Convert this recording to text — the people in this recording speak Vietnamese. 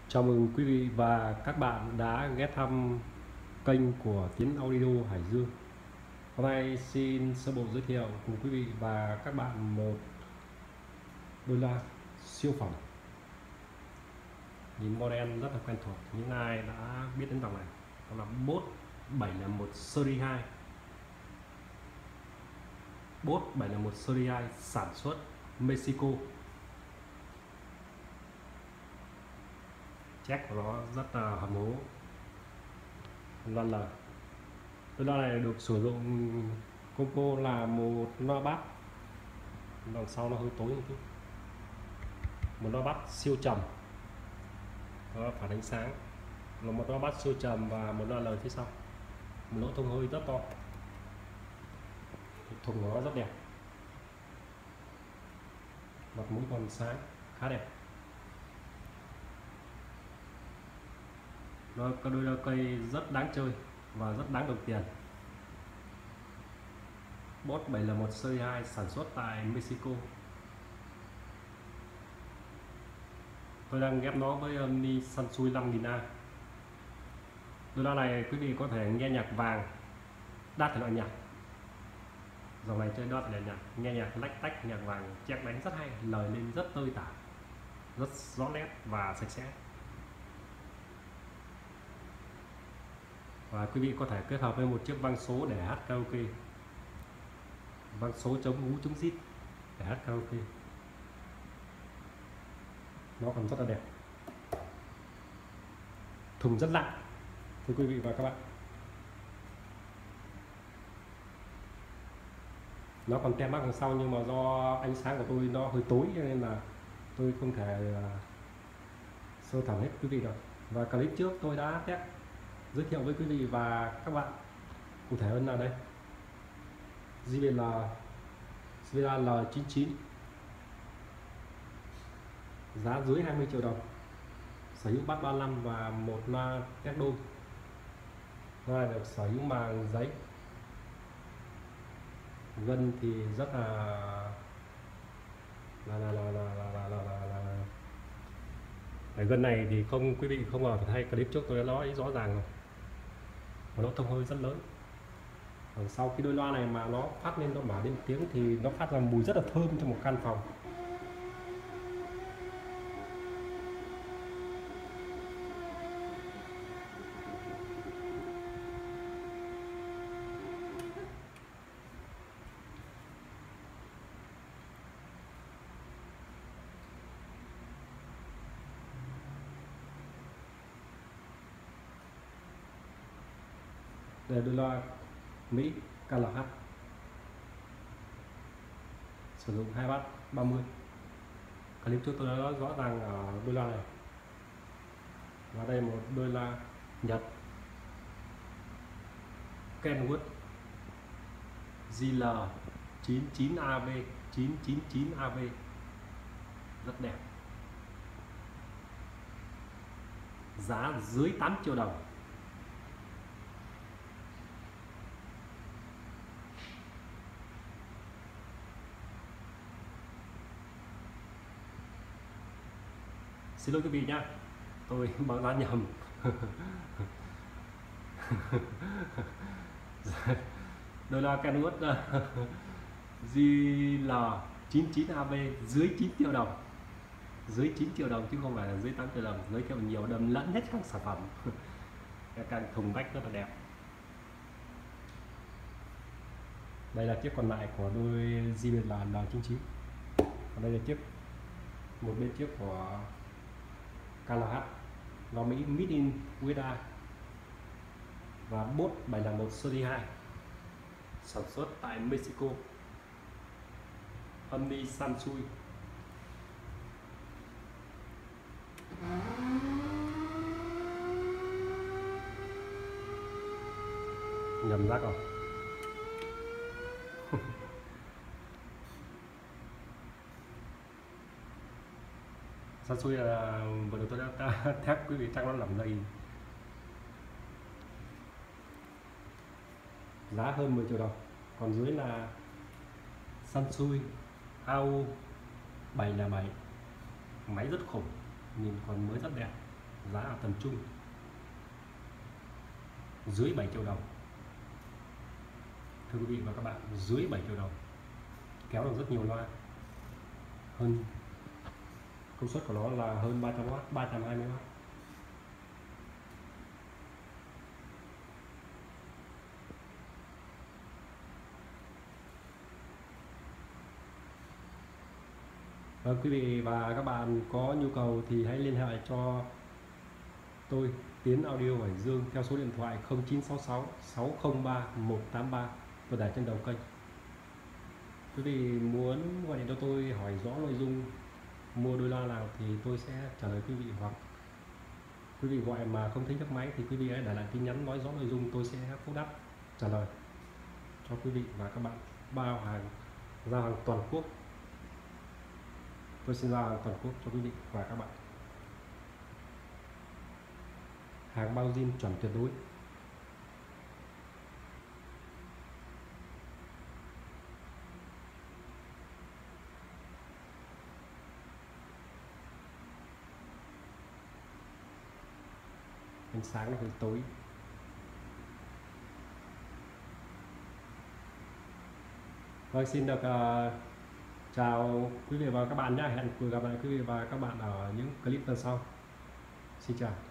Chào mừng quý vị và các bạn đã ghé thăm kênh của Tiến Audio Hải Dương. Hôm nay xin sơ bộ giới thiệu cùng quý vị và các bạn một đôi loa siêu phẩm. Nhìn model rất là quen thuộc, những ai đã biết đến dòng này, đó là Boss 701 Series 2. Boss 701 Series 2 sản xuất Mexico. Check của nó rất là hầm hố, loa L. Đôi loa này được sử dụng combo là một loa bass, đằng sau nó hơi tối một chút, một loa bass siêu trầm, đó phản ánh sáng, là một loa bass siêu trầm và một loa L phía sau, một lỗ thông hơi rất to, thùng nó rất đẹp, mặt mũi còn sáng khá đẹp. Nó có đôi loa cây rất đáng chơi và rất đáng đồng tiền. Boss 701 Series 2 sản xuất tại Mexico. Tôi đang ghép nó với Omni Sansui 5000A. Đôi loa này quý vị có thể nghe nhạc vàng, đa thể loại nhạc. Dòng này chơi đa thể loại nhạc, nghe nhạc lách tách, nhạc vàng, check đánh rất hay, lời lên rất tơi tả, rất rõ nét và sạch sẽ. Và quý vị có thể kết hợp với một chiếc vang số để hát karaoke, vang số chống hú chống rít để hát karaoke. Nó còn rất là đẹp, thùng rất nặng thưa quý vị và các bạn. Nó còn tem mác đằng sau, nhưng mà do ánh sáng của tôi nó hơi tối cho nên là tôi không thể sơ thẩm hết quý vị được. Và clip trước tôi đã test giới thiệu với quý vị và các bạn cụ thể hơn là đây, JBL L99, giá dưới 20 triệu đồng, sở hữu bass 35 và một loa test đôi. Loa được sở hữu màng giấy, gân thì rất cái gân này thì không, quý vị không vào hay clip trước tôi đã nói rõ ràng rồi, và nó thông hơi rất lớn. Còn sau khi đôi loa này mà nó phát lên, nó mở lên tiếng thì nó phát ra mùi rất là thơm cho một căn phòng. Đây là đôi loa Mỹ KLH, sử dụng 2 bass 30. Clip trước tôi đã nói rõ ràng ở đôi loa này. Và đây một đôi loa Nhật Kenwood JL99AV 999AV, rất đẹp, giá dưới 8 triệu đồng. Xin lỗi quý vị nhá, tôi báo giá nhầm. Đôi loa Kenwood JL99AV dưới 9 triệu đồng, dưới 9 triệu đồng chứ không phải là dưới 8 triệu đồng. Giới thiệu nhiều đầm lẫn hết các sản phẩm. Các thùng vách rất là đẹp. Đây là chiếc còn lại của đôi JBL L99. Còn đây là chiếc, một bên chiếc của KLH, loa Mỹ Made in USA, và Boss 701 Series 2 sản xuất tại Mexico, Omni Sansui. Nhầm rác rồi. Sansui là vừa rồi tôi đã thép quý vị chắc nó lỏng đầy, giá hơn 10 triệu đồng. Còn dưới là Sansui AU 707, máy rất khủng, nhìn còn mới rất đẹp, giá ở tầm trung, dưới 7 triệu đồng. Thưa quý vị và các bạn, dưới 7 triệu đồng, kéo được rất nhiều loa, hơn công suất của nó là hơn 300W, 320W. Vâng, quý vị và các bạn có nhu cầu thì hãy liên hệ cho tôi, Tiến Audio Hải Dương, theo số điện thoại 0966 603 183, tôi để trên đầu kênh. Quý vị muốn gọi điện cho tôi hỏi rõ nội dung mua đôi loa nào thì tôi sẽ trả lời quý vị, hoặc quý vị gọi mà không thấy nhấc máy thì quý vị hãy để lại tin nhắn nói rõ nội dung, tôi sẽ phúc đáp trả lời cho quý vị và các bạn. Bao hàng, giao hàng toàn quốc, tôi xin giao hàng toàn quốc cho quý vị và các bạn. Hàng bao zin chuẩn tuyệt đối. Ánh sáng nó hơi tối. Vâng, xin được chào quý vị và các bạn nhé. Hẹn gặp lại quý vị và các bạn ở những clip lần sau. Xin chào.